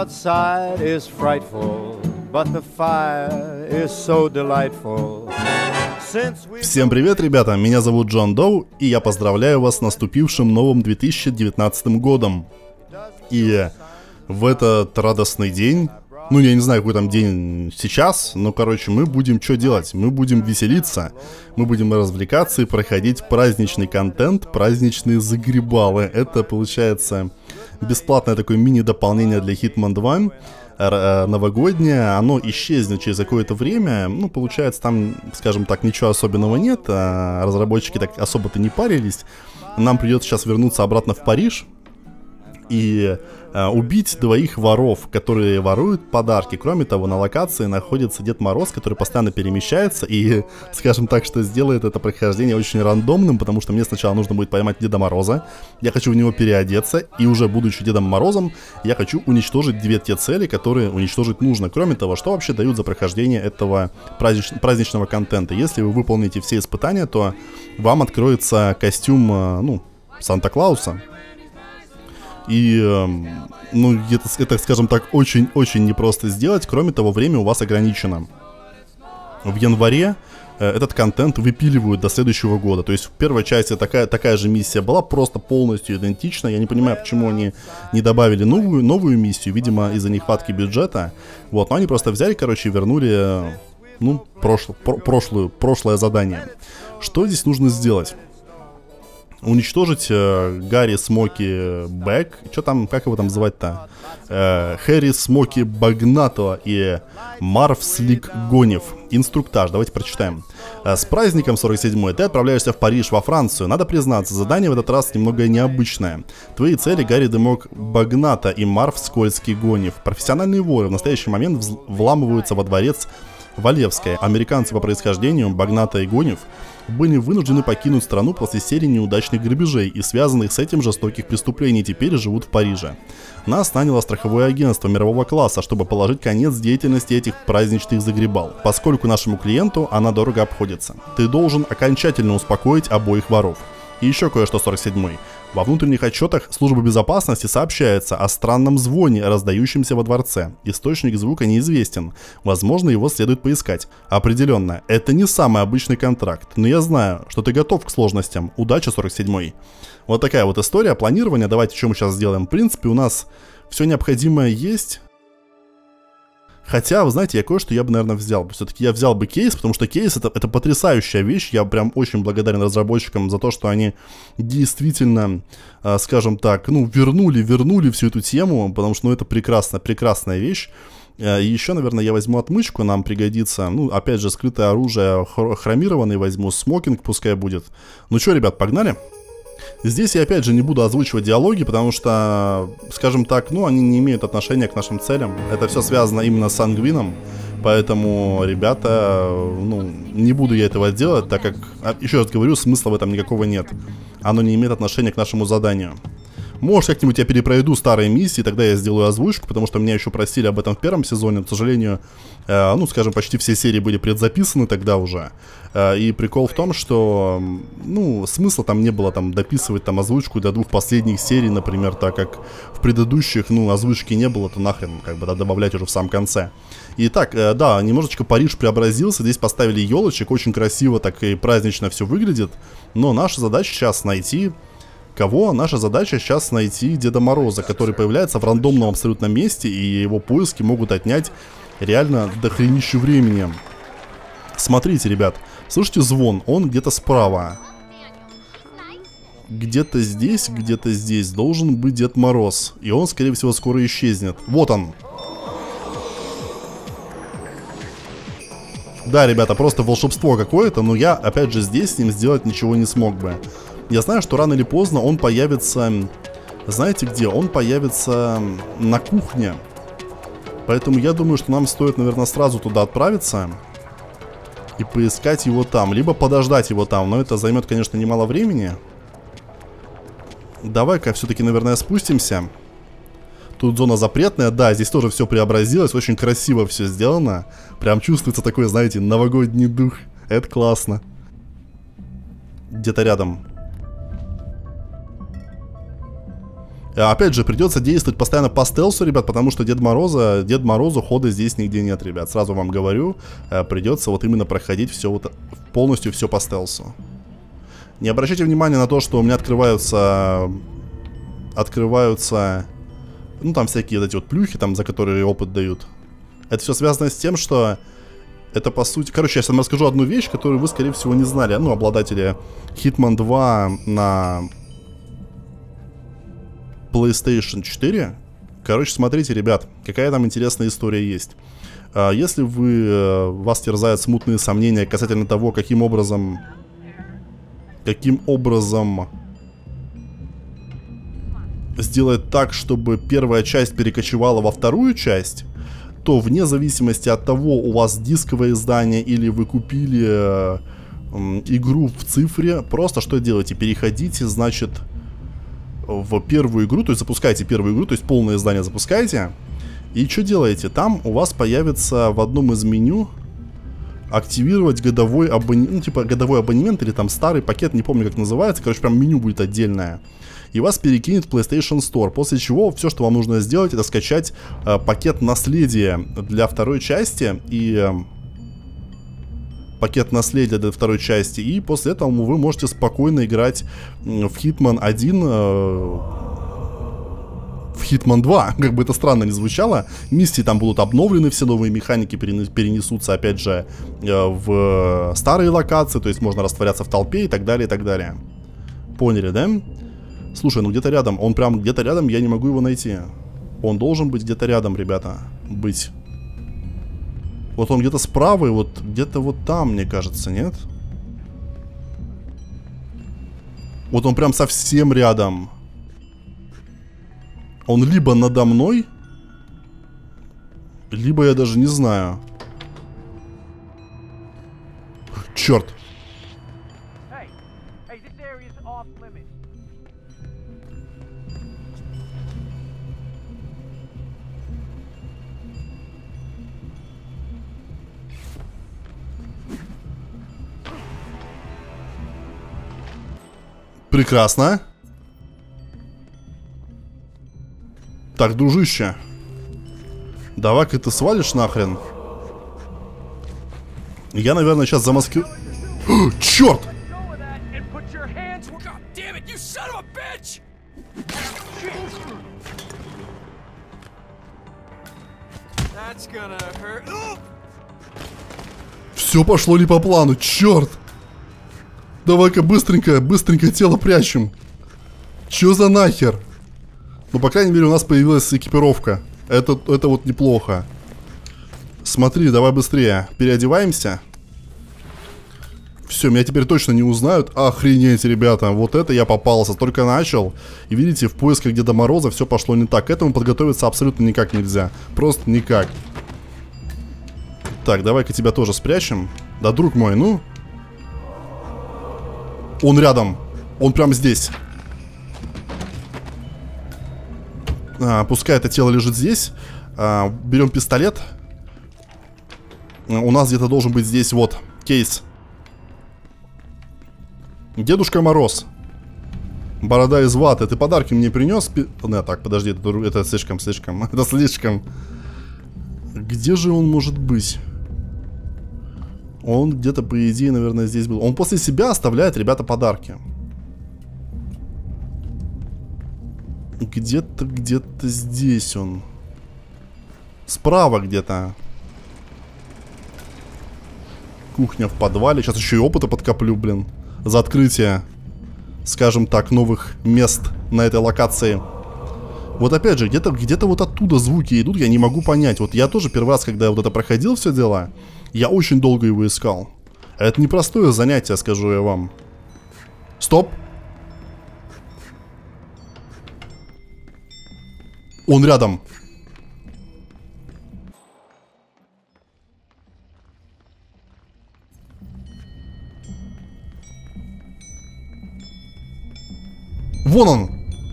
outside is frightful, but the fire is so delightful. Всем привет, ребята, меня зовут Джон Доу, и я поздравляю вас с наступившим новым 2019 годом. И в этот радостный день, ну я не знаю, какой там день сейчас, но короче, мы будем что делать? Мы будем веселиться, мы будем развлекаться и проходить праздничный контент, праздничные загребалы. Это получается бесплатное такое мини-дополнение для Hitman 2, новогоднее, оно исчезнет через какое-то время, ну, получается, там, скажем так, ничего особенного нет, разработчики так особо-то не парились, нам придется сейчас вернуться обратно в Париж и убить двоих воров, которые воруют подарки. Кроме того, на локации находится Дед Мороз, который постоянно перемещается и, скажем так, что сделает это прохождение очень рандомным, потому что мне сначала нужно будет поймать Деда Мороза, я хочу в него переодеться, и уже будучи Дедом Морозом, я хочу уничтожить две те цели, которые уничтожить нужно. Кроме того, что вообще дают за прохождение этого праздничного контента? Если вы выполните все испытания, то вам откроется костюм, ну, Санта-Клауса. И, ну, это, скажем так, очень-очень непросто сделать. Кроме того, время у вас ограничено. В январе этот контент выпиливают до следующего года. То есть в первой части такая же миссия была, просто полностью идентична. Я не понимаю, почему они не добавили новую миссию. Видимо, из-за нехватки бюджета. Вот, но они просто взяли, короче, и вернули, ну, прошлое задание. Что здесь нужно сделать? Уничтожить Гарри Смоки Бэк. Что там, как его там звать-то? Хэри Смоки Багнато и Марв Слик Гонев. Инструктаж, давайте прочитаем. С праздником 47-й. Ты отправляешься в Париж, во Францию. Надо признаться, задание в этот раз немного необычное. Твои цели: Гарри Демок Багнато и Марв Скользкий Гонев. Профессиональные воры в настоящий момент вламываются во дворец Валевская. Американцы по происхождению, Багнато и Гонев, были вынуждены покинуть страну после серии неудачных грабежей и связанных с этим жестоких преступлений, теперь живут в Париже. Нас наняло страховое агентство мирового класса, чтобы положить конец деятельности этих праздничных загребал, поскольку нашему клиенту она дорого обходится. Ты должен окончательно успокоить обоих воров. И еще кое-что, 47-й. Во внутренних отчетах службы безопасности сообщается о странном звоне, раздающемся во дворце. Источник звука неизвестен. Возможно, его следует поискать. Определенно, это не самый обычный контракт. Но я знаю, что ты готов к сложностям. Удачи, 47-й. Вот такая вот история планирования. Давайте, что мы сейчас сделаем. В принципе, у нас все необходимое есть. Хотя, вы знаете, я кое-что я бы, наверное, взял. Все-таки я взял бы кейс, потому что кейс это потрясающая вещь. Я прям очень благодарен разработчикам за то, что они действительно, скажем так, ну, вернули всю эту тему, потому что, ну, это прекрасная вещь. И еще, наверное, я возьму отмычку, нам пригодится. Ну, опять же, скрытое оружие, хромированный возьму, смокинг пускай будет. Ну что, ребят, погнали? Здесь я опять же не буду озвучивать диалоги, потому что, скажем так, ну, они не имеют отношения к нашим целям. Это все связано именно с Сангвином, поэтому, ребята, ну, не буду я этого делать, так как, еще раз говорю, смысла в этом никакого нет. Оно не имеет отношения к нашему заданию. Может, как-нибудь я перепройду старые миссии, тогда я сделаю озвучку, потому что меня еще просили об этом в первом сезоне. К сожалению, ну, скажем, почти все серии были предзаписаны тогда уже. И прикол в том, что, ну, смысла там не было там дописывать там озвучку до двух последних серий, например, так как в предыдущих, ну, озвучки не было, то нахрен, как бы, да, добавлять уже в самом конце. Итак, да, немножечко Париж преобразился, здесь поставили елочек, очень красиво, так и празднично все выглядит, но наша задача сейчас найти... Кого? Наша задача сейчас найти Деда Мороза, который появляется в рандомном абсолютно месте, и его поиски могут отнять реально дохренищу времени. Смотрите, ребят, слышите звон? Он где-то справа. Где-то здесь должен быть Дед Мороз, и он, скорее всего, скоро исчезнет. Вот он. Да, ребята, просто волшебство какое-то, но я, опять же, здесь с ним сделать ничего не смог бы. Я знаю, что рано или поздно он появится, знаете где? Он появится на кухне. Поэтому я думаю, что нам стоит, наверное, сразу туда отправиться и поискать его там. Либо подождать его там, но это займет, конечно, немало времени. Давай-ка все-таки, наверное, спустимся. Тут зона запретная, да, здесь тоже все преобразилось, очень красиво все сделано. Прям чувствуется такой, знаете, новогодний дух. Это классно. Где-то рядом. Опять же, придется действовать постоянно по стелсу, ребят, потому что Дед Морозу хода здесь нигде нет, ребят. Сразу вам говорю, придется вот именно проходить все вот полностью все по стелсу. Не обращайте внимания на то, что у меня открываются, ну там всякие вот эти вот плюхи, там, за которые опыт дают. Это все связано с тем, что это по сути... Короче, я сейчас вам расскажу одну вещь, которую вы, скорее всего, не знали. Ну, обладатели Hitman 2 на PlayStation 4. Короче, смотрите, ребят, какая там интересная история есть. Если вас терзают смутные сомнения касательно того, каким образом сделать так, чтобы первая часть перекочевала во вторую часть, то вне зависимости от того, у вас дисковое издание или вы купили игру в цифре, просто что делаете? Переходите, значит, в первую игру, то есть запускайте первую игру, то есть полное издание запускайте, и что делаете? Там у вас появится в одном из меню активировать годовой абонемент, ну, типа годовой абонемент или там старый пакет, не помню как называется, короче, прям меню будет отдельное. И вас перекинет в PlayStation Store, после чего все, что вам нужно сделать, это скачать пакет наследия для второй части и и после этого вы можете спокойно играть в Hitman 1, в Hitman 2, как бы это странно не звучало. Миссии там будут обновлены, все новые механики перенесутся, опять же, в старые локации, то есть можно растворяться в толпе и так далее, и так далее. Поняли, да? Слушай, ну где-то рядом, он прям где-то рядом, я не могу его найти. Он должен быть где-то рядом, ребята, быть. Вот он где-то справа и вот где-то вот там, мне кажется, нет? Вот он прям совсем рядом. Он либо надо мной, либо я даже не знаю. Черт. Прекрасно. Так, дружище, давай-ка ты свалишь нахрен. Я, наверное, сейчас замаскирую... Черт! Все пошло ли по плану, черт! Давай-ка быстренько тело прячем. Чё за нахер? Ну, по крайней мере, у нас появилась экипировка. Это вот неплохо. Смотри, давай быстрее. Переодеваемся. Все, меня теперь точно не узнают. Охренеть, ребята. Вот это я попался. Только начал. И видите, в поисках Деда Мороза все пошло не так. К этому подготовиться абсолютно никак нельзя. Просто никак. Так, давай-ка тебя тоже спрячем. Да, друг мой, ну... Он рядом. Он прям здесь. Пускай это тело лежит здесь. Берем пистолет. У нас где-то должен быть здесь вот кейс. Дедушка Мороз. Борода из ваты. Ты подарки мне принес? Нет, так, подожди, это слишком. Это слишком. Где же он может быть? Он где-то, по идее, наверное, здесь был. Он после себя оставляет, ребята, подарки. Где-то здесь он. Справа где-то. Кухня в подвале. Сейчас еще и опыта подкоплю, блин. За открытие, скажем так, новых мест на этой локации. Вот опять же, где-то вот оттуда звуки идут, я не могу понять. Вот я тоже первый раз, когда вот это проходил все дело, я очень долго его искал. Это непростое занятие, скажу я вам. Стоп! Он рядом. Вон он!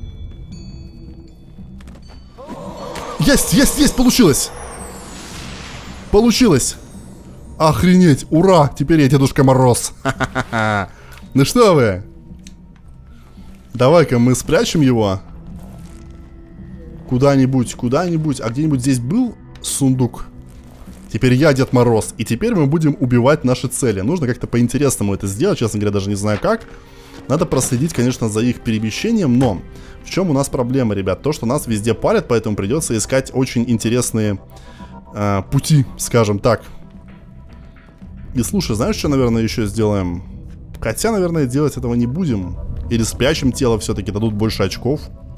Есть, получилось! Получилось! Охренеть, ура! Теперь я Дедушка Мороз. Ну что вы? Давай-ка мы спрячем его. Куда-нибудь, куда-нибудь. А где-нибудь здесь был сундук? Теперь я Дед Мороз. И теперь мы будем убивать наши цели. Нужно как-то по-интересному это сделать. Честно говоря, даже не знаю как. Надо проследить, конечно, за их перемещением. Но в чем у нас проблема, ребят? То, что нас везде палят, поэтому придется искать очень интересные пути, скажем так. И слушай, знаешь, что, наверное, еще сделаем? Хотя, наверное, делать этого не будем. Или спрячем тело все-таки, дадут больше очков.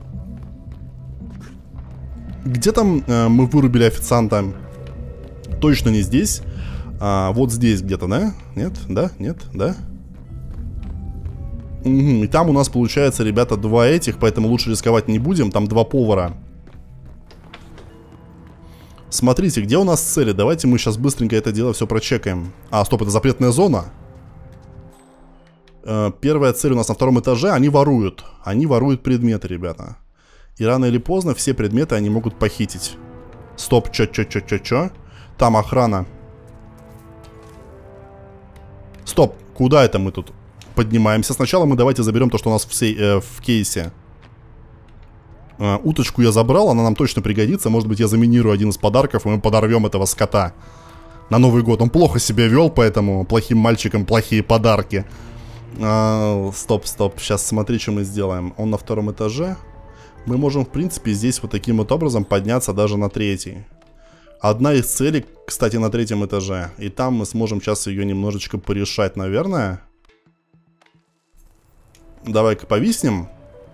Где там мы вырубили официанта? Точно не здесь. Вот здесь где-то, да? Нет? Да? Нет? Да? Угу. И там у нас получается, ребята, два этих, поэтому лучше рисковать не будем. Там два повара. Смотрите, где у нас цели? Давайте мы сейчас быстренько это дело все прочекаем. А, стоп, это запретная зона. Первая цель у нас на втором этаже. Они воруют. Они воруют предметы, ребята. И рано или поздно все предметы они могут похитить. Стоп, чё? Там охрана. Стоп, куда это мы тут поднимаемся? Сначала мы давайте заберем то, что у нас в кейсе. Уточку я забрал, она нам точно пригодится. Может быть, я заминирую один из подарков, и мы подорвем этого скота на Новый год. Он плохо себя вел, поэтому плохим мальчикам плохие подарки. Стоп. Сейчас смотри, что мы сделаем. Он на втором этаже. Мы можем, в принципе, здесь вот таким вот образом подняться даже на третий. Одна из целей, кстати, на третьем этаже. И там мы сможем сейчас ее немножечко порешать, наверное. Давай-ка повиснем.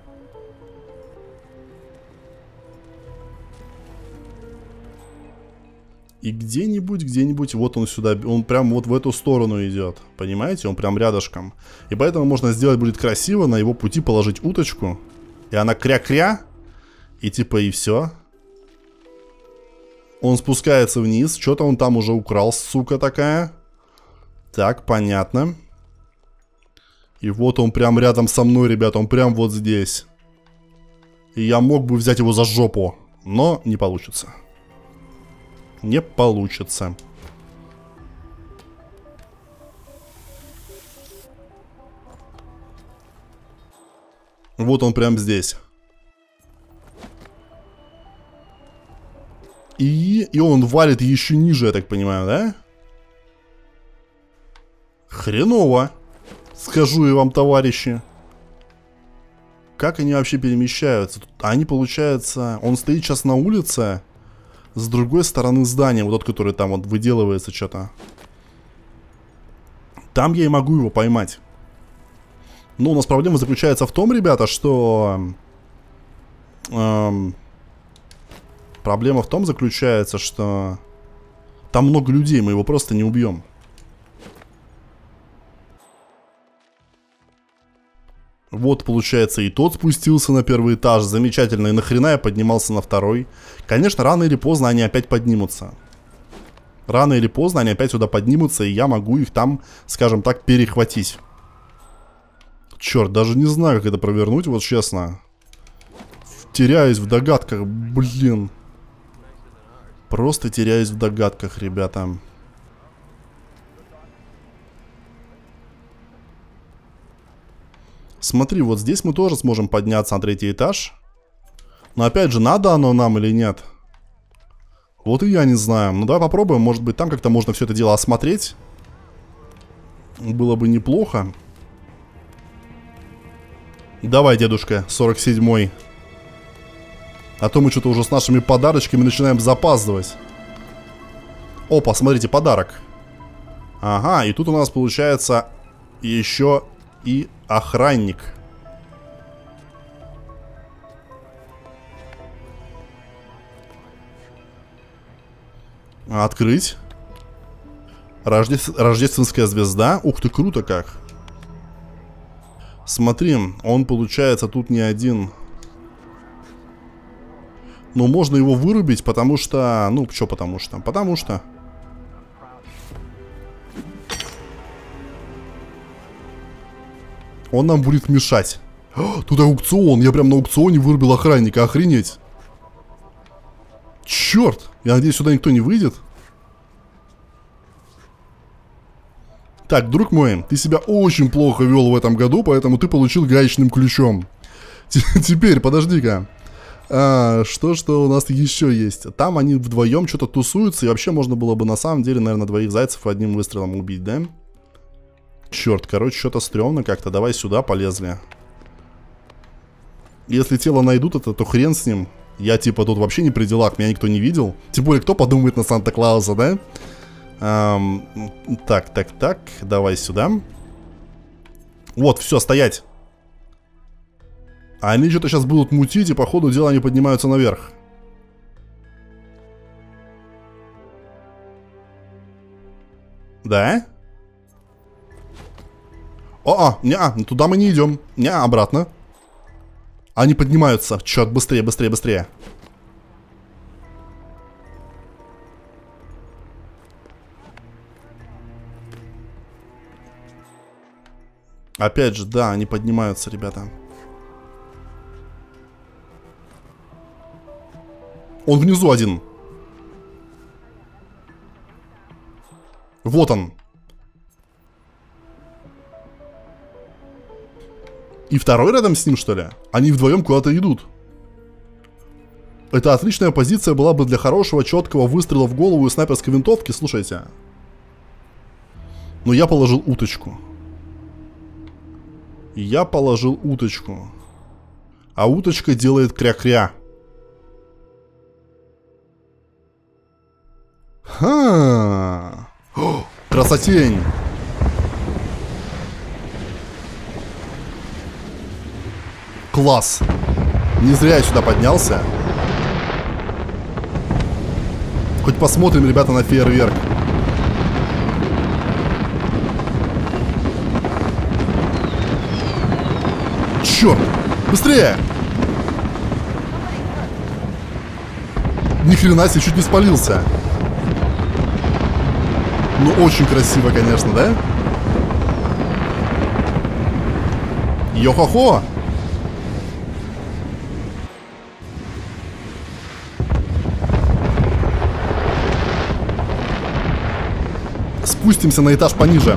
И где-нибудь, вот он сюда, он прям вот в эту сторону идет. Понимаете? Он прям рядышком. И поэтому можно сделать будет красиво, на его пути положить уточку. И она кря-кря. И типа и все. Он спускается вниз. Что-то он там уже украл, сука такая. Так, понятно. И вот он прям рядом со мной, ребята. Он прям вот здесь. И я мог бы взять его за жопу. Но не получится. Не получится. Вот он прям здесь. И он валит еще ниже, я так понимаю, да? Хреново. Скажу я вам, товарищи. Как они вообще перемещаются? Они, получается... Он стоит сейчас на улице... С другой стороны здания, вот тот, который там вот выделывается что-то. Там я и могу его поймать. Но у нас проблема заключается в том, ребята, что... проблема в том заключается, что... Там много людей, мы его просто не убьем. Вот, получается, и тот спустился на первый этаж. Замечательно. И нахрена я поднимался на второй? Конечно, рано или поздно они опять поднимутся. Рано или поздно они опять сюда поднимутся, и я могу их там, скажем так, перехватить. Черт, даже не знаю, как это провернуть, вот честно. Теряюсь в догадках, блин. Просто теряюсь в догадках, ребята. Смотри, вот здесь мы тоже сможем подняться на третий этаж. Но опять же, надо оно нам или нет? Вот и я не знаю. Ну давай попробуем, может быть там как-то можно все это дело осмотреть. Было бы неплохо. Давай, дедушка, 47-й. А то мы что-то уже с нашими подарочками начинаем запаздывать. Опа, смотрите, подарок. Ага, и тут у нас получается еще и охранник. Открыть. Рождественская звезда. Ух ты, круто как. Смотри, он получается тут не один. Но можно его вырубить, потому что... Ну, что потому что? Потому что... Он нам будет мешать. Тут аукцион. Я прям на аукционе вырубил охранника. Охренеть. Черт. Я надеюсь, сюда никто не выйдет. Так, друг мой, ты себя очень плохо вел в этом году, поэтому ты получил гаечным ключом. Теперь, подожди-ка. Что у нас еще есть? Там они вдвоем что-то тусуются, и вообще можно было бы на самом деле, наверное, двоих зайцев одним выстрелом убить, да? Черт, короче, что-то стрёмно как-то. Давай сюда, полезли. Если тело найдут, то хрен с ним. Я типа тут вообще не при делах, меня никто не видел. Тем более, кто подумает на Санта-Клауса, да? Так, давай сюда. Вот, все, стоять. Они что-то сейчас будут мутить, и по ходу дела они поднимаются наверх. Да? Туда мы не идем. Обратно. Они поднимаются. Черт, быстрее, быстрее, быстрее. Опять же, да, они поднимаются, ребята. Он внизу один. Вот он. И второй рядом с ним, что ли? Они вдвоем куда-то идут. Это отличная позиция была бы для хорошего, четкого выстрела в голову и снайперской винтовки, слушайте. Но я положил уточку. Я положил уточку. А уточка делает кря-кря. Ха! О, красотень! Класс! Не зря я сюда поднялся. Хоть посмотрим, ребята, на фейерверк. Черт! Быстрее! Ни хрена себе, чуть не спалился. Ну, очень красиво, конечно, да? Йо-хо-хо! Спустимся на этаж пониже.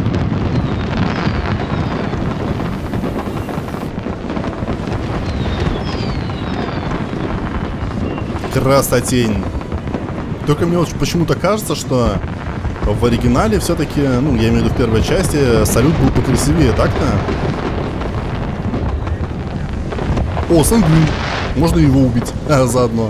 Красотень. Только мне вот почему-то кажется, что в оригинале все-таки, ну, я имею в виду в первой части, салют был покрасивее, так-то? О, Сангвин. Можно его убить заодно.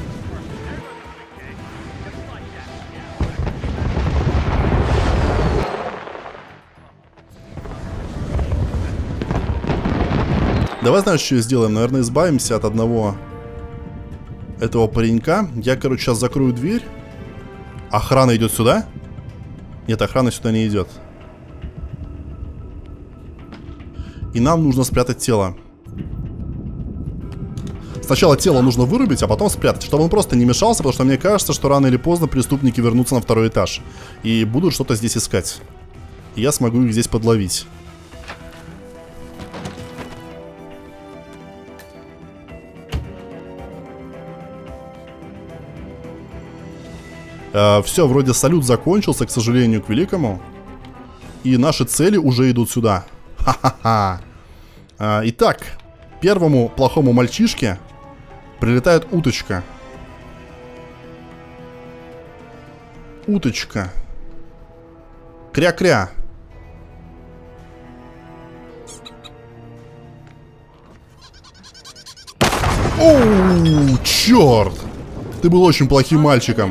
Давай, знаешь, что сделаем? Наверное, избавимся от одного этого паренька. Я, короче, сейчас закрою дверь. Охрана идет сюда? Нет, охрана сюда не идет. И нам нужно спрятать тело. Сначала тело нужно вырубить, а потом спрятать, чтобы он просто не мешался, потому что мне кажется, что рано или поздно преступники вернутся на второй этаж и будут что-то здесь искать. И я смогу их здесь подловить. Все, вроде салют закончился, к сожалению, к великому. И наши цели уже идут сюда. Ха-ха-ха. Итак, первому плохому мальчишке прилетает уточка. Уточка. Кря-кря. Оу, черт! Ты был очень плохим мальчиком.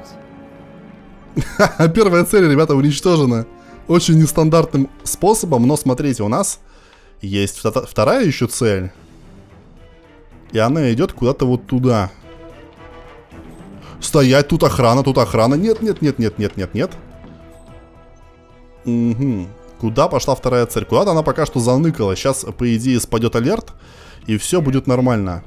Первая цель, ребята, уничтожена. Очень нестандартным способом, но смотрите, у нас есть вторая еще цель. И она идет куда-то вот туда. Стоять, тут охрана, тут охрана. Нет, нет, нет, нет, нет, нет, нет. Угу. Куда пошла вторая цель? Куда-то она пока что заныкала. Сейчас, по идее, спадет алерт, и все будет нормально.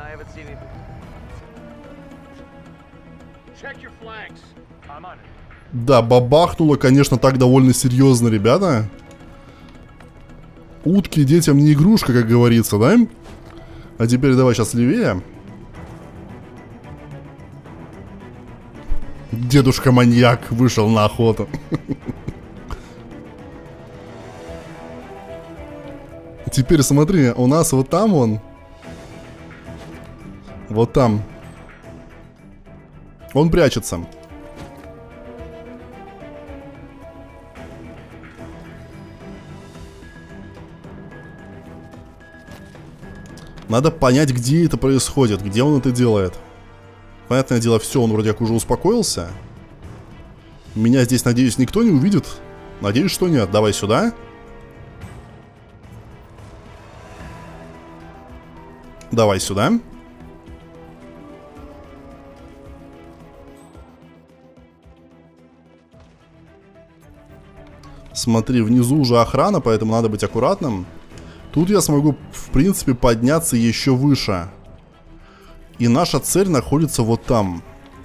Да, бабахнуло, конечно, так довольно серьезно, ребята. Утки детям не игрушка, как говорится, да? А теперь давай сейчас левее. Дедушка-маньяк вышел на охоту. Теперь смотри, у нас вот там Вот там. Он прячется. Надо понять, где это происходит, где он это делает. Понятное дело, все, он вроде как уже успокоился. Меня здесь, надеюсь, никто не увидит. Надеюсь, что нет. Давай сюда. Давай сюда. Смотри, внизу уже охрана, поэтому надо быть аккуратным. Тут я смогу, в принципе, подняться еще выше. И наша цель находится вот там.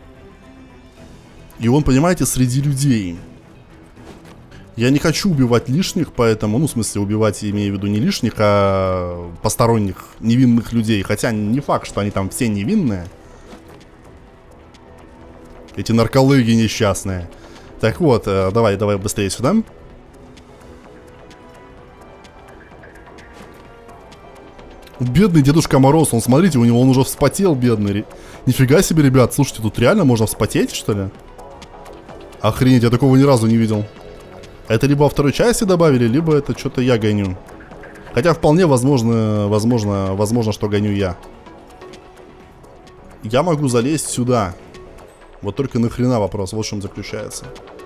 И он, понимаете, среди людей. Я не хочу убивать лишних, поэтому, ну, в смысле, убивать, имею в виду, не лишних, а посторонних, невинных людей. Хотя не факт, что они там все невинные. Эти наркологи несчастные. Так вот, давай быстрее сюда. Бедный Дедушка Мороз, он, смотрите, у него он уже вспотел, бедный. Нифига себе, ребят, слушайте, тут реально можно вспотеть, что ли? Охренеть, я такого ни разу не видел. Это либо во второй части добавили, либо это что-то я гоню. Хотя вполне возможно, что гоню я. Я могу залезть сюда. Вот только нахрена вопрос, вот в чем заключается.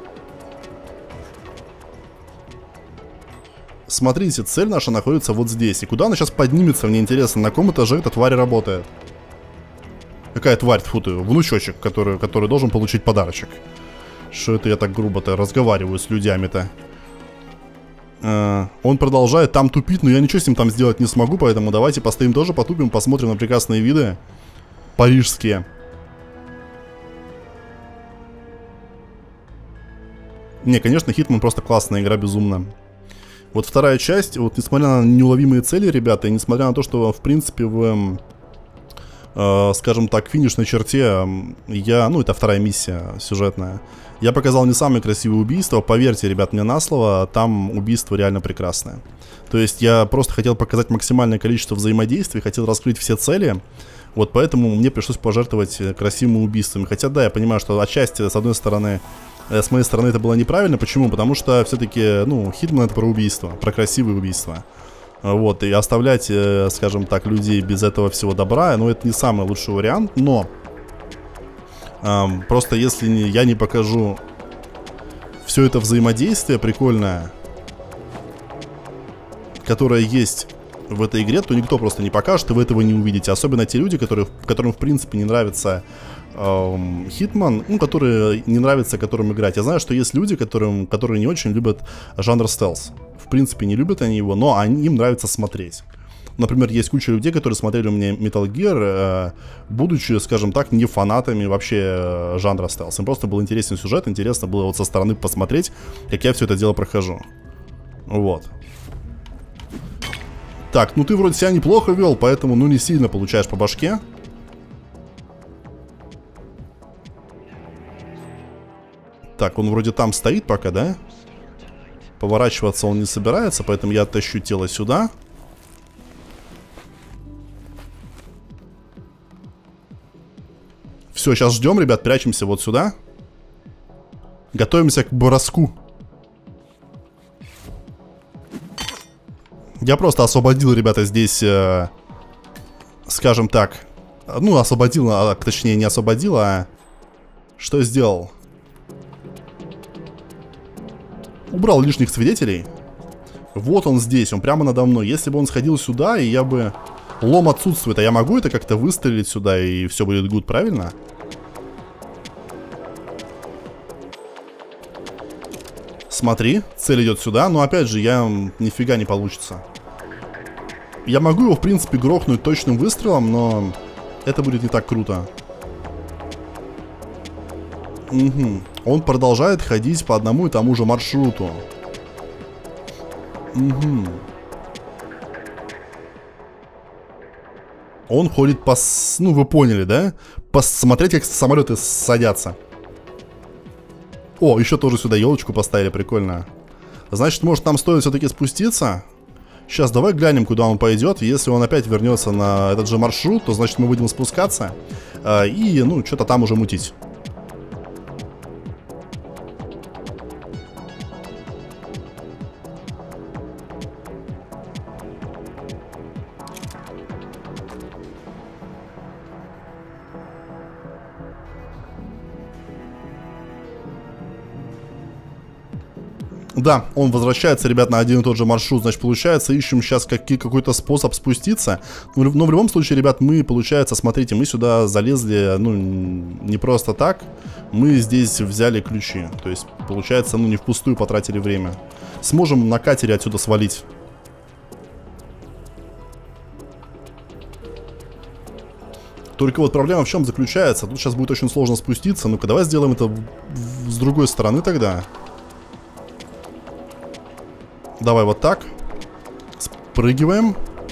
Смотрите, цель наша находится вот здесь. И куда она сейчас поднимется, мне интересно, на каком этаже эта тварь работает. Какая тварь, тьфу ты, внучочек, который должен получить подарочек. Что это я так грубо-то разговариваю с людьми-то? Он продолжает там тупить, но я ничего с ним там сделать не смогу, поэтому давайте постоим тоже, потупим, посмотрим на прекрасные виды парижские. Не, конечно, Hitman просто классная игра, безумно. Вот вторая часть, вот несмотря на неуловимые цели, ребята, и несмотря на то, что, в принципе, в, скажем так, финишной черте ну, это вторая миссия сюжетная, я показал не самые красивые убийства, поверьте, ребят, мне на слово, там убийство реально прекрасное. То есть я просто хотел показать максимальное количество взаимодействий, хотел раскрыть все цели, вот поэтому мне пришлось пожертвовать красивыми убийствами. Хотя да, я понимаю, что отчасти, с одной стороны, с моей стороны это было неправильно. Почему? Потому что все-таки, ну, Hitman это про убийство, про красивые убийства. Вот, и оставлять, скажем так, людей без этого всего добра, ну, это не самый лучший вариант, но просто если я не покажу все это взаимодействие прикольное, которое есть в этой игре, то никто просто не покажет, и вы этого не увидите. Особенно те люди, которым в принципе не нравится Hitman, ну, которые не нравится, которым играть. Я знаю, что есть люди, которые не очень любят жанр стелс. В принципе, не любят они его, но им нравится смотреть. Например, есть куча людей, которые смотрели у меня Metal Gear, будучи, скажем так, не фанатами вообще жанра стелс. Им просто был интересен сюжет, интересно было вот со стороны посмотреть, как я все это дело прохожу. Вот. Так, ну ты вроде себя неплохо вел, поэтому, ну, не сильно получаешь по башке. Так, он вроде там стоит пока, да? Поворачиваться он не собирается, поэтому я оттащу тело сюда. Все, сейчас ждем, ребят, прячемся вот сюда. Готовимся к броску. Я просто освободил, ребята, здесь, скажем так, ну, освободил, точнее, не освободил, а что сделал? Убрал лишних свидетелей. Вот он здесь, он прямо надо мной. Если бы он сходил сюда, и я бы... Лом отсутствует, а я могу это как-то выстрелить сюда, и все будет гуд, правильно? Смотри, цель идет сюда, но опять же, нифига не получится. Я могу его, в принципе, грохнуть точным выстрелом, но это будет не так круто. Угу. Он продолжает ходить по одному и тому же маршруту. Угу. Он ходит по... Ну, вы поняли, да? Посмотреть, как самолеты садятся. О, еще тоже сюда елочку поставили, прикольно. Значит, может, нам стоит все-таки спуститься? Сейчас давай глянем, куда он пойдет. Если он опять вернется на этот же маршрут, то значит мы будем спускаться и, ну, что-то там уже мутить. Да, он возвращается, ребят, на один и тот же маршрут. Значит, получается, ищем сейчас какой-то способ спуститься. Но в любом случае, ребят, мы, получается, смотрите, мы сюда залезли, ну, не просто так. Мы здесь взяли ключи. То есть, получается, ну, не впустую потратили время. Сможем на катере отсюда свалить. Только вот проблема в чем заключается? Тут сейчас будет очень сложно спуститься. Ну-ка, давай сделаем это с другой стороны тогда. Давай вот так. Спрыгиваем.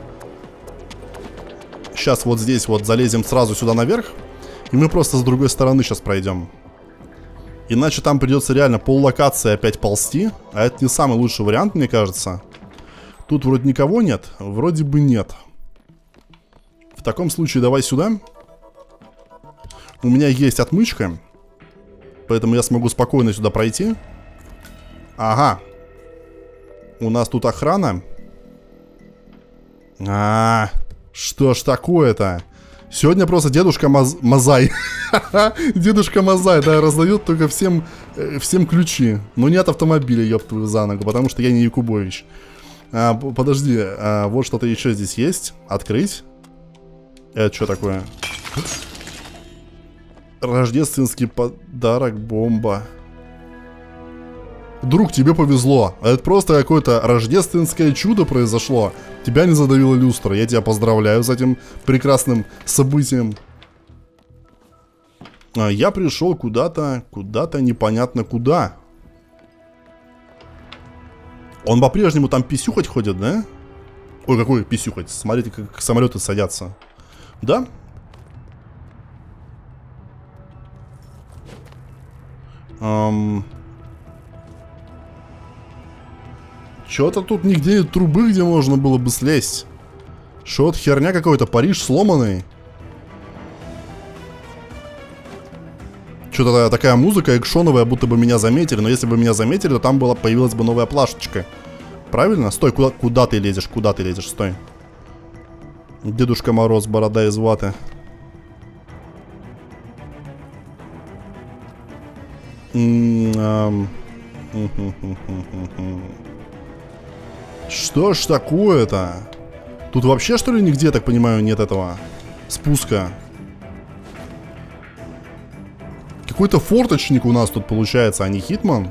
Сейчас вот здесь вот залезем сразу сюда наверх. И мы просто с другой стороны сейчас пройдем. Иначе там придется реально поллокации опять ползти. А это не самый лучший вариант, мне кажется. Тут вроде никого нет. Вроде бы нет. В таком случае давай сюда. У меня есть отмычка. Поэтому я смогу спокойно сюда пройти. Ага. У нас тут охрана. Что ж такое-то? Сегодня просто дедушка Мазай. Дедушка Мазай, да, раздает только всем ключи. Но не от автомобиля, ёб твою за ногу, потому что я не Якубович. Подожди, вот что-то еще здесь есть. Открыть. Это что такое? Рождественский подарок, бомба. Друг, тебе повезло. Это просто какое-то рождественское чудо произошло. Тебя не задавила люстра. Я тебя поздравляю с этим прекрасным событием. Я пришел куда-то непонятно куда. Он по-прежнему там писюхать ходит, да? Ой, какой писюхать? Смотрите, как самолеты садятся. Да? Чё-то тут нигде нет трубы, где можно было бы слезть. Что-то херня какой-то, Париж сломанный. Что-то такая музыка экшоновая, будто бы меня заметили. Но если бы меня заметили, то там появилась бы новая плашечка. Правильно? Стой, куда ты лезешь? Куда ты лезешь? Стой. Дедушка Мороз, борода из ваты. Что ж такое-то? Тут вообще, что ли, нигде, так понимаю, нет этого спуска? Какой-то форточник у нас тут получается, а не Хитман.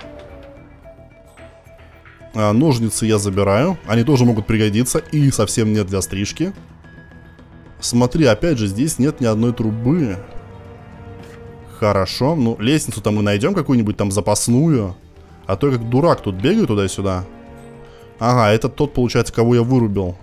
Ножницы я забираю. Они тоже могут пригодиться. И совсем нет для стрижки. Смотри, опять же, здесь нет ни одной трубы. Хорошо. Ну, лестницу-то мы найдем какую-нибудь там запасную. А то я как дурак тут бегаю туда-сюда. Ага, это тот, получается, кого я вырубил.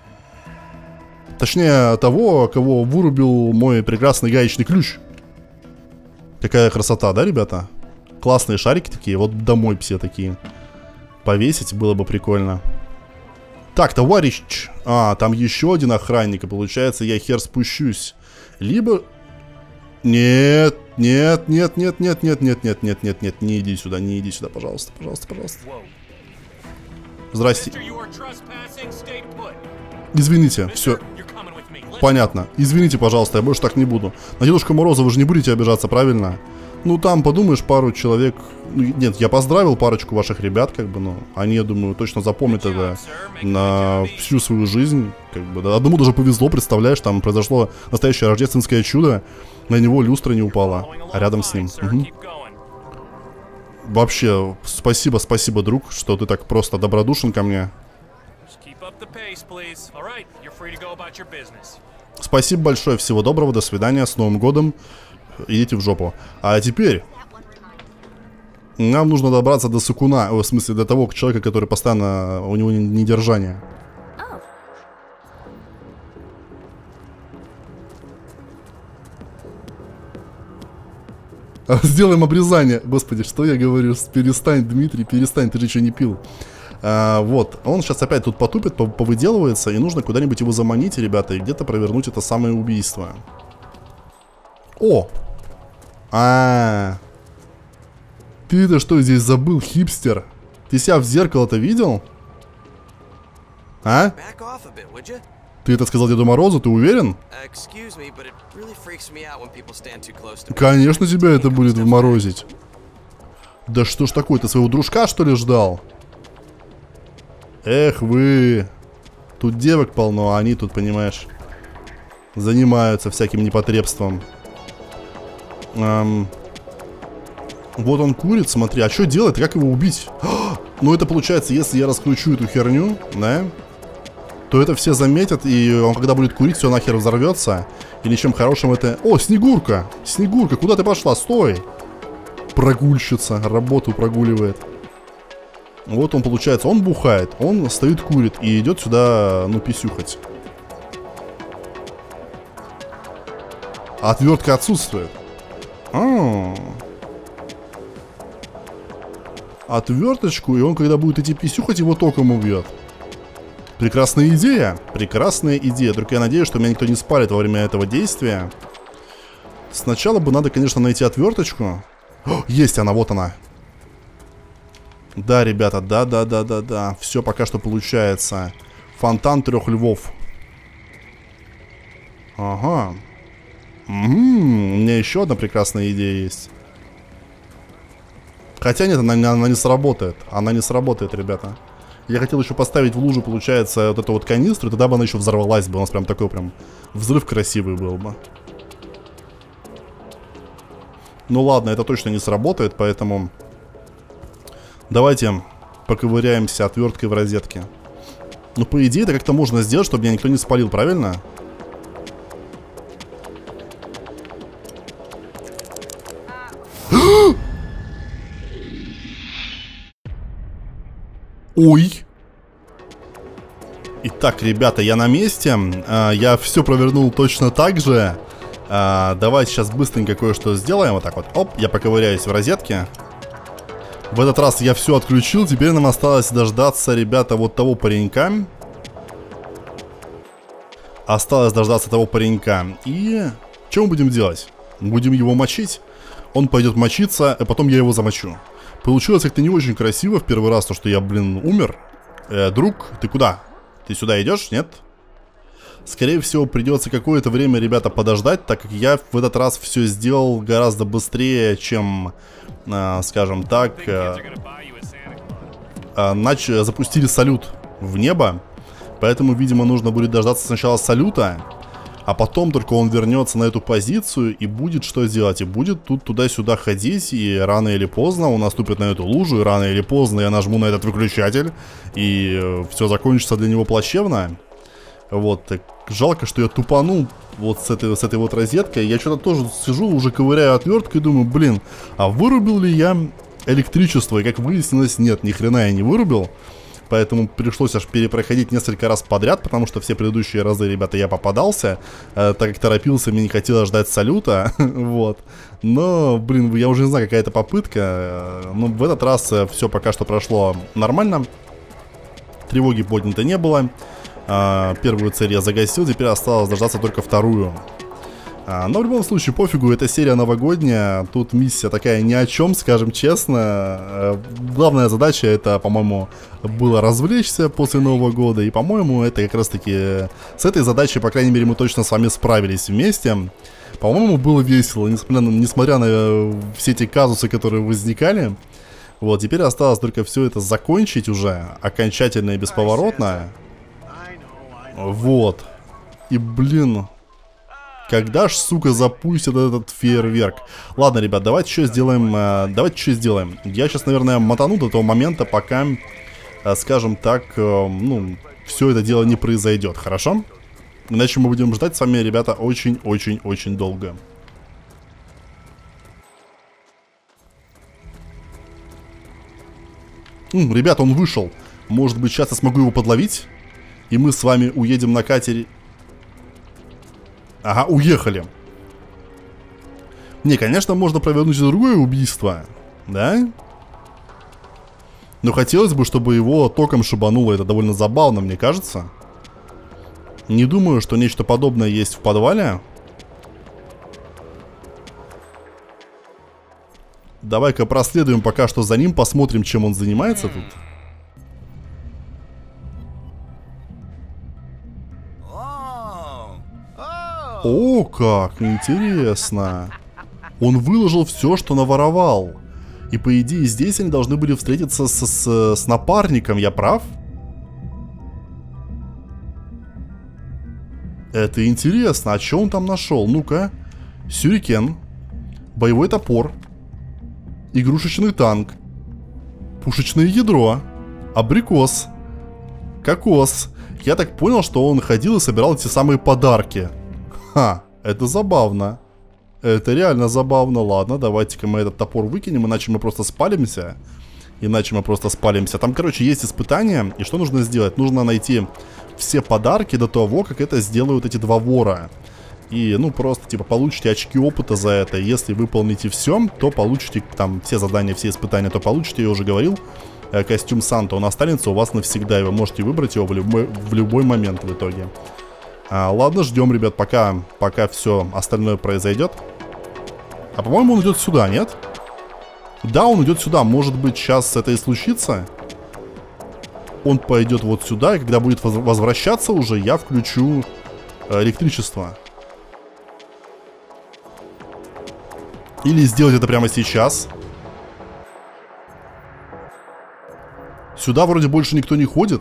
Точнее, того, кого вырубил мой прекрасный гаечный ключ. Какая красота, да, ребята? Классные шарики такие, вот домой все такие. Повесить было бы прикольно. Так, товарищ. Там еще один охранник, и получается, я хер спущусь. Либо... Нет, нет, нет, нет, нет, нет, нет, нет, нет, нет, нет, не иди сюда, пожалуйста, пожалуйста, пожалуйста. Здрасте. Извините, все. Понятно. Извините, пожалуйста, я больше так не буду. На Дедушку Мороза вы же не будете обижаться, правильно? Ну, там, подумаешь, пару человек... Нет, я поздравил парочку ваших ребят, как бы, ну, они, я думаю, точно запомнят это на всю свою жизнь, как бы, да. Одному даже повезло, представляешь, там произошло настоящее рождественское чудо, на него люстра не упала, а рядом с ним. Угу. Вообще, спасибо, друг, что ты так просто добродушен ко мне. Спасибо большое, всего доброго, до свидания, с Новым годом. Идите в жопу. А теперь нам нужно добраться до Сакуна, в смысле до того человека, который постоянно, у него недержание. Сделаем обрезание. Господи, что я говорю? Перестань, Дмитрий, перестань, ты же еще не пил. Вот, он сейчас опять тут потупит, повыделывается, и нужно куда-нибудь его заманить, ребята, и где-то провернуть это самое убийство. О! Ты-то что здесь забыл, хипстер? Ты себя в зеркало-то видел? А? Ты это сказал Деду Морозу, ты уверен? Конечно, тебя это будет вморозить. Да что ж такое, ты своего дружка, что ли, ждал? Эх вы. Тут девок полно, а они тут, понимаешь, занимаются всяким непотребством. Вот он курит, смотри. А что делать? Как его убить? Ну это получается, если я раскручу эту херню, да, то это все заметят, и он когда будет курить, все нахер взорвется. И ничем хорошим это... О, Снегурка! Снегурка, куда ты пошла? Стой! Прогульщица, работу прогуливает. Вот он, получается, он бухает, он стоит, курит и идет сюда, ну, писюхать. Отвертка отсутствует. Отверточку, и он, когда будет идти писюхать, его током убьет. Прекрасная идея. Прекрасная идея. Только я надеюсь, что меня никто не спалит во время этого действия. Сначала бы надо, конечно, найти отверточку. О, есть она, вот она. Да, ребята, да. Все пока что получается. Фонтан 3 львов. Ага. У меня еще одна прекрасная идея есть. Хотя нет, она не сработает. Она не сработает, ребята. Я хотел еще поставить в лужу, получается, вот эту вот канистру, и тогда бы она еще взорвалась бы. У нас прям такой прям взрыв красивый был бы. Ну ладно, это точно не сработает, поэтому... Давайте поковыряемся отверткой в розетке. Ну, по идее, это как-то можно сделать, чтобы меня никто не спалил, правильно? Ой! Итак, ребята, я на месте. Я все провернул точно так же. Давайте сейчас быстренько кое-что сделаем. Вот так вот. Оп, я поковыряюсь в розетке. В этот раз я все отключил. Теперь нам осталось дождаться, ребята, вот того паренька. Осталось дождаться того паренька. И что мы будем делать? Будем его мочить. Он пойдет мочиться, а потом я его замочу. Получилось как-то не очень красиво в первый раз, то что я, блин, умер. Друг, ты куда? Ты сюда идешь, нет? Скорее всего, придется какое-то время, ребята, подождать, так как я в этот раз все сделал гораздо быстрее, чем, скажем так, запустили салют в небо. Поэтому, видимо, нужно будет дождаться сначала салюта, а потом только он вернется на эту позицию и будет что делать? И будет тут туда-сюда ходить, и рано или поздно он наступит на эту лужу, и рано или поздно я нажму на этот выключатель, и все закончится для него плачевно. Вот, так жалко, что я тупанул вот с этой вот розеткой. Я что-то тоже сижу, уже ковыряю отверткой и думаю, блин, а вырубил ли я электричество? И как выяснилось, нет, ни хрена я не вырубил. Поэтому пришлось аж перепроходить несколько раз подряд, потому что все предыдущие разы, ребята, я попадался, так как торопился, мне не хотелось ждать салюта, вот. Но, блин, я уже не знаю, какая это попытка, но в этот раз все пока что прошло нормально, тревоги поднято не было, первую цель я загасил, теперь осталось дождаться только вторую. Но в любом случае пофигу, эта серия новогодняя, тут миссия такая ни о чем, скажем честно. Главная задача это, по-моему, было развлечься после Нового года, и, по-моему, это как раз таки с этой задачей, по крайней мере, мы точно с вами справились вместе. По-моему, было весело, несмотря на все эти казусы, которые возникали. Вот, теперь осталось только все это закончить уже, окончательно и бесповоротно. Вот. И, блин... Когда ж, сука, запустят этот фейерверк? Ладно, ребят, давайте что сделаем. Я сейчас, наверное, мотану до того момента, пока, скажем так, ну, все это дело не произойдет, хорошо? Иначе мы будем ждать с вами, ребята, очень-очень-очень долго. Ребята, он вышел. Может быть, сейчас я смогу его подловить? И мы с вами уедем на катере... Ага, уехали. Не, конечно, можно провернуть и другое убийство. Да? Но хотелось бы, чтобы его током шибануло. Это довольно забавно, мне кажется. Не думаю, что нечто подобное есть в подвале. Давай-ка проследуем пока что за ним, посмотрим, чем он занимается тут. О, как интересно. Он выложил все, что наворовал. И по идее здесь они должны были встретиться с напарником, я прав? Это интересно, а что он там нашел? Ну-ка. Сюрикен. Боевой топор. Игрушечный танк. Пушечное ядро. Абрикос. Кокос. Я так понял, что он ходил и собирал эти самые подарки. Ха, это забавно. Это реально забавно. Ладно, давайте-ка мы этот топор выкинем, иначе мы просто спалимся. Там, короче, есть испытания. И что нужно сделать? Нужно найти все подарки до того, как это сделают эти два вора. И, ну, просто, типа, получите очки опыта за это. Если выполните все, то получите, там, все задания, все испытания, то получите, я уже говорил, костюм Санта. Он останется у вас навсегда, и вы можете выбрать его в любой момент в итоге. Ладно, ждем, ребят, пока все остальное произойдет. А, по-моему, он идет сюда, нет? Да, он идет сюда. Может быть, сейчас это и случится? Он пойдет вот сюда, и когда будет возвращаться уже, я включу электричество. Или сделать это прямо сейчас. Сюда вроде больше никто не ходит.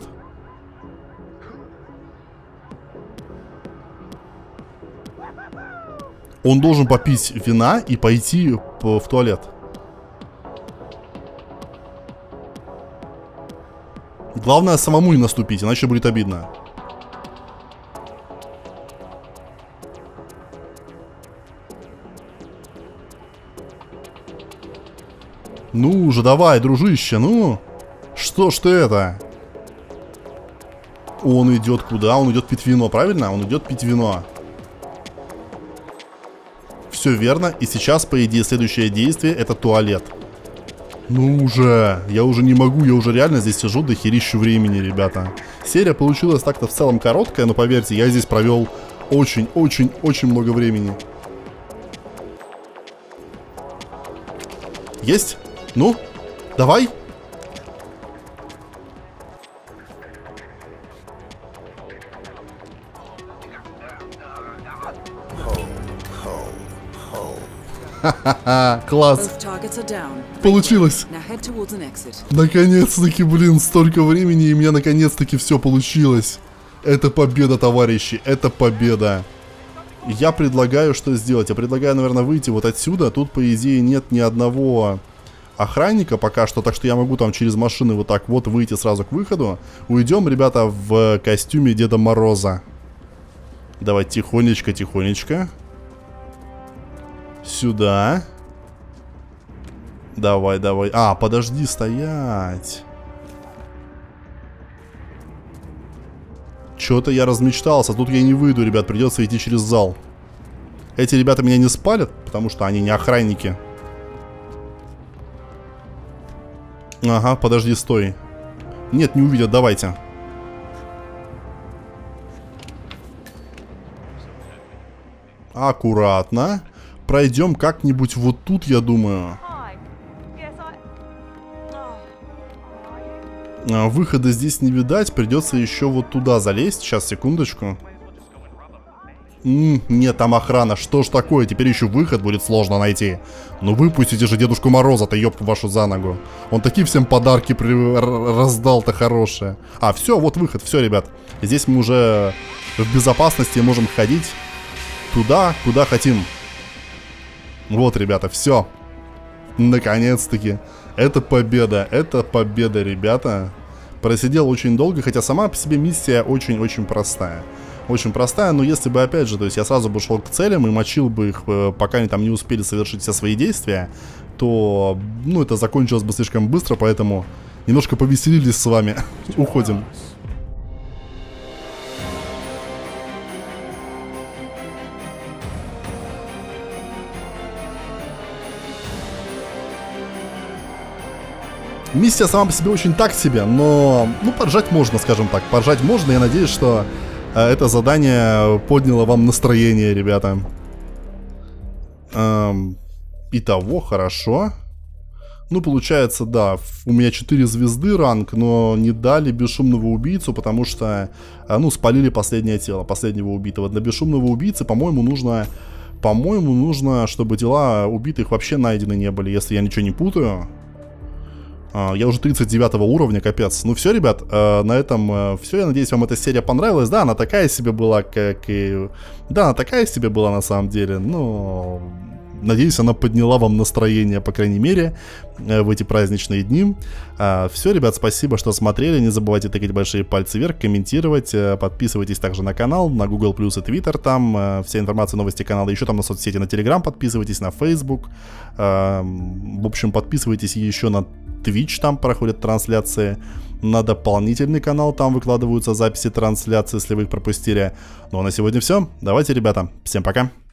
Он должен попить вина и пойти в туалет. Главное самому не наступить, иначе будет обидно. Ну уже давай, дружище, ну. Что ж ты это? Он идет куда? Он идет пить вино, правильно? Он идет пить вино. Все верно. И сейчас, по идее, следующее действие это туалет. Ну уже. Я уже не могу. Я уже реально здесь сижу до херищу времени, ребята. Серия получилась так-то в целом короткая, но поверьте, я здесь провел очень много времени. Есть? Ну? Давай. Ха-ха-ха, класс. Получилось. Наконец-таки, блин, столько времени, и у меня наконец-таки все получилось. Это победа, товарищи, это победа. Я предлагаю, что сделать? Я предлагаю, наверное, выйти вот отсюда. Тут, по идее, нет ни одного охранника пока что, так что я могу там через машины вот так вот выйти сразу к выходу. Уйдем, ребята, в костюме Деда Мороза. Давай тихонечко. Сюда. Давай. А, подожди, стоять. Чё-то я размечтался. Тут я не выйду, ребят. Придется идти через зал. Эти ребята меня не спалят, потому что они не охранники. Ага, подожди, стой. Нет, не увидят, давайте. Аккуратно. Пройдем как-нибудь вот тут, я думаю. Выхода здесь не видать. Придется еще вот туда залезть. Сейчас, секундочку. Нет, там охрана. Что ж такое? Теперь еще выход будет сложно найти. Ну выпустите же Дедушку Мороза-то, ёб вашу за ногу. Он такие всем подарки раздал-то хорошие. А, все, вот выход. Все, ребят. Здесь мы уже в безопасности можем ходить туда, куда хотим. Вот, ребята, все. Наконец-таки. Это победа, ребята. Просидел очень долго, хотя сама по себе миссия очень-очень простая. Очень простая, но если бы, опять же, то есть я сразу бы шел к целям и мочил бы их, пока они там не успели совершить все свои действия, то, ну, это закончилось бы слишком быстро, поэтому немножко повеселились с вами. Уходим. Миссия сама по себе очень так себе, но, ну, поржать можно, скажем так. Поржать можно, я надеюсь, что это задание подняло вам настроение, ребята. Итого, хорошо. Ну, получается, да, у меня 4 звезды ранг, но не дали бесшумного убийцу, потому что, ну, спалили последнее тело, последнего убитого. Для бесшумного убийцы, по-моему, нужно, чтобы тела убитых вообще найдены не были, если я ничего не путаю. Я уже 39 уровня, капец. Ну все, ребят, на этом все. Я надеюсь, вам эта серия понравилась. Да, она такая себе была, как и... Да, она такая себе была на самом деле, но... Надеюсь, она подняла вам настроение, по крайней мере, в эти праздничные дни. Все, ребят, спасибо, что смотрели. Не забывайте тыкать большие пальцы вверх, комментировать. Подписывайтесь также на канал, на Google+, и Twitter. Там вся информация, новости канала. Еще там на соцсети, на Telegram подписывайтесь, на Facebook. В общем, подписывайтесь еще на Twitch, там проходят трансляции. На дополнительный канал, там выкладываются записи трансляции, если вы их пропустили. Ну а на сегодня все. Давайте, ребята, всем пока.